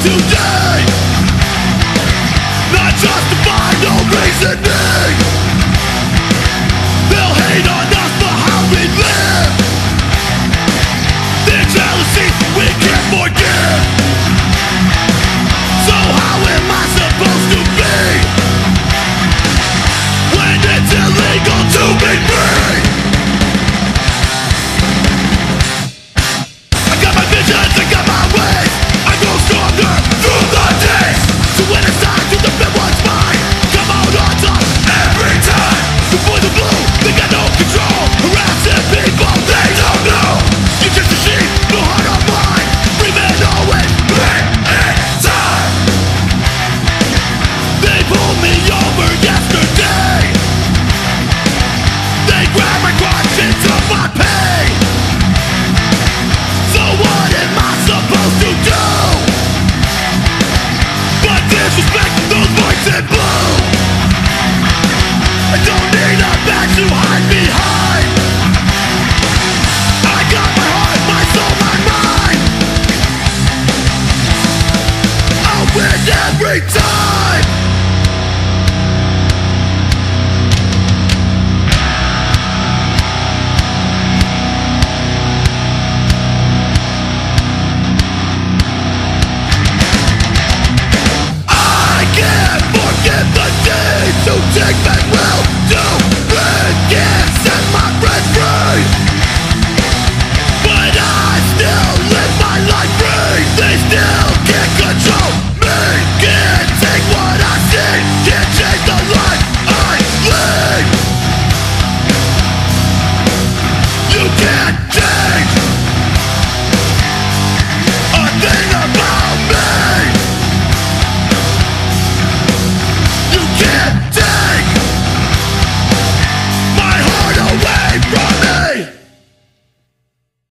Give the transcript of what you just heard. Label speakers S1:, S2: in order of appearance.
S1: today. Not justified, no reasoning. They'll hate on us for how we live. Their jealousy we can't forgive. So how am I supposed to be when it's illegal to be free? I got my visions, I got my ways. I grow stronger through the days. So when it's time to defend what's mine, come out on top every time. Before the blue, they got no control. Harassing people they don't know. You're just a sheep, no heart or mind. Free men always bring it time. They pulled me over yesterday. They grabbed my crotch and took my pay. So what am I supposed to do but disrespect those boys in blue? I don't need a badge to hide behind. I got my heart, my soul, my mind. I'll win every time. I can't forget the deeds who take back will do.